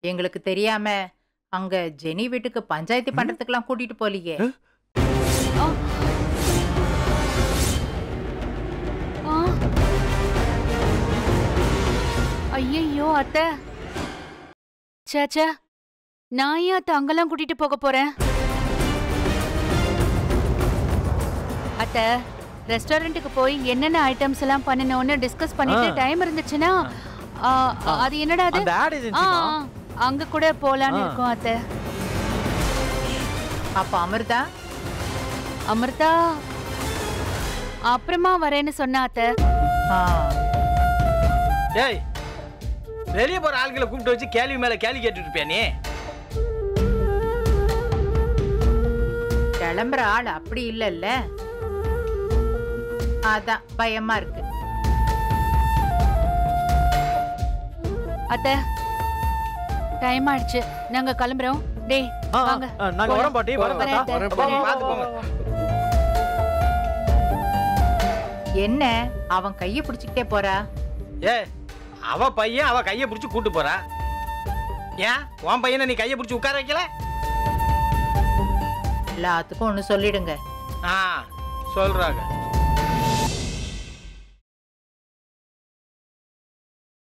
எங்களுக்கு தெரியாம அங்க ஜெனி வீட்டுக்கு பஞ்சாயத்து பண்றதுக்கெல்லாம் கூட்டிட்டு போலியே. ஐயோ அத்தை, சேச்சே, நான் ஏன் அத்தை அங்கெல்லாம் கூட்டிட்டு போக போறேன்? அத்தை, ரெஸ்டாரண்ட்டுக்கு போய் என்னென்ன ஐட்டம்ஸ் எல்லாம் பண்ணணும்னு டிஸ்கஸ் பண்ணிட்டு டைம் இருந்துச்சுன்னா அது என்னடா அது, அங்க கூட போலான்னு இருக்கோம் அத்தை. அப்ப அமிர்தா? அமிர்தா அப்புறமா வரேன்னு சொன்னா அத்தை. டேய், வெளியே போற ஆட்களை கூப்பிட்டு வச்சு கேள்வி மேல கேள்வி கேட்டுட்டு இருப்பியா நீ? கிளம்புற ஆள் அப்படி இல்லல்ல, அதான் பயமா இருக்கு. அத்தை, டைம் ஆயிடுச்சு, நாங்க கிளம்புறோம். டேய் வாங்க. நாங்க வரோம் பாட்டி, வரோம் பாத்து போங்க. என்ன அவன் கைய பிடிச்சுக்கிட்டே போறா? அவ பையன் அவ கைய பிடிச்சு கூட்டு போறா. ஏன் உன் பையனை நீ கைய பிடிச்சு உட்கார வைக்கல? எல்லாத்துக்கும் ஒண்ணு சொல்லிடுங்க. சொல்றாங்க.